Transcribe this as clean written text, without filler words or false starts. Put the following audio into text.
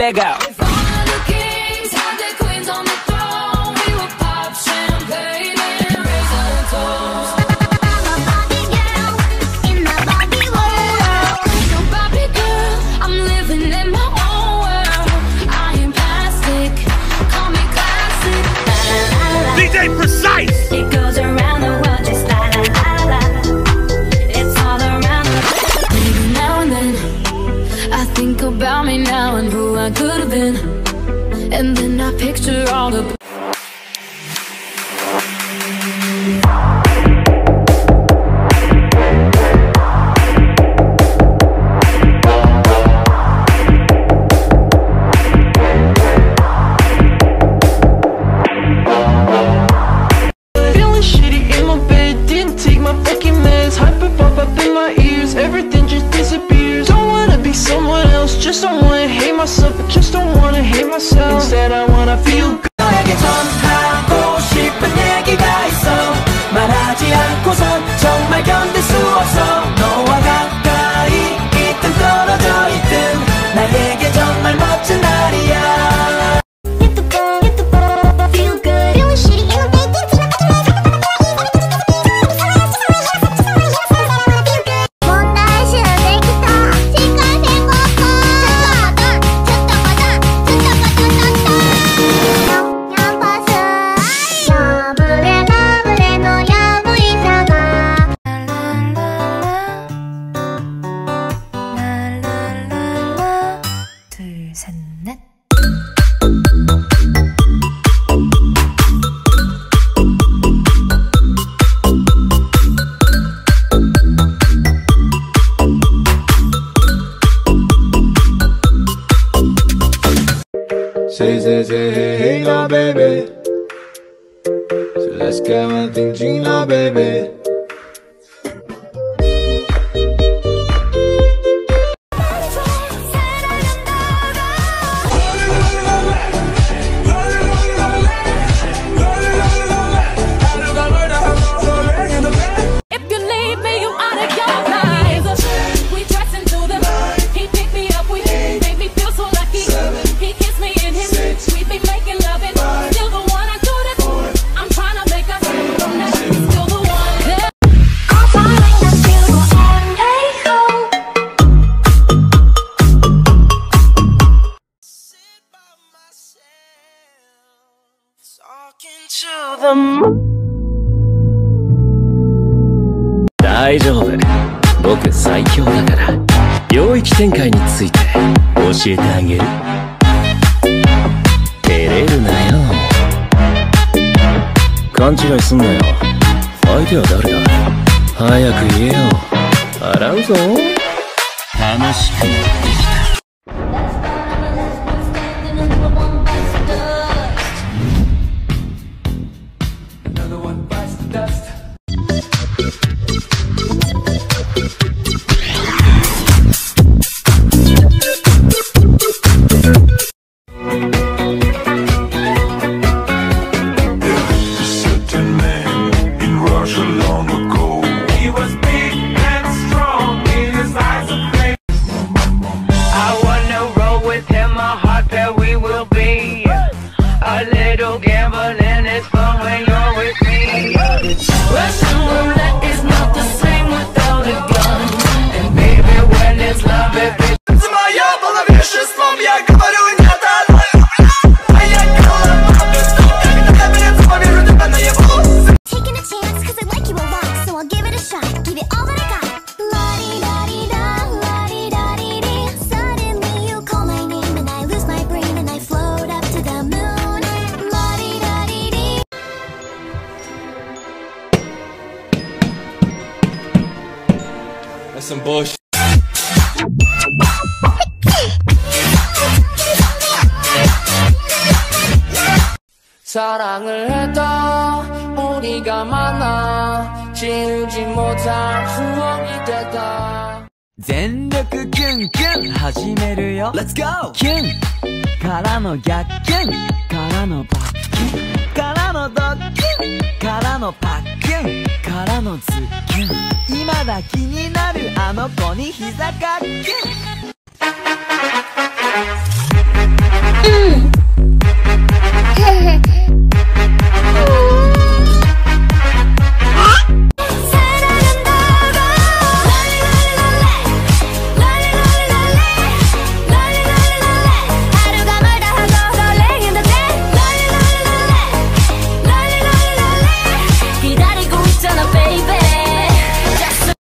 check out. DJ Precise! It goes around the world just la la la la. It's all around the maybe now and then I think about me now and who I could have been, and then I picture all the just don't wanna hate myself, I just don't wanna hate myself. Instead I wanna feel good. 너에게 전하고 싶은 얘기가 있어. 말하지 않고선 정말 견딜 수 없어. 너와 가까이 있든 떨어져 있든 나에게 정말 멋진 날이야. Say, hey now, baby. So let's get one thing, Gina, baby. 大丈夫、僕最強だから領域展開について教えてあげる。照れるなよ。勘違いすんなよ。相手は誰だ。早く言えよ。洗うぞ。楽しくなってきた。 That's some bullshit. 사랑을 했다 우리가 만나 지우지 못할 추억이 됐다 全力キュンキュン始めるよ Let's go! キュンからの逆キュンからのバッキュンからのドッキュンからのパッキュンからのズッキュン今だ気になるあの子に膝かっキュン